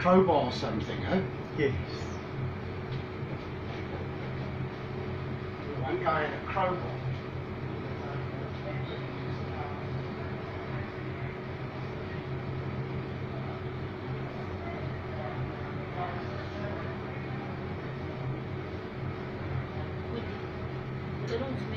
crowbar or something, huh? Yes. One guy in a crowbar. It belongs to me.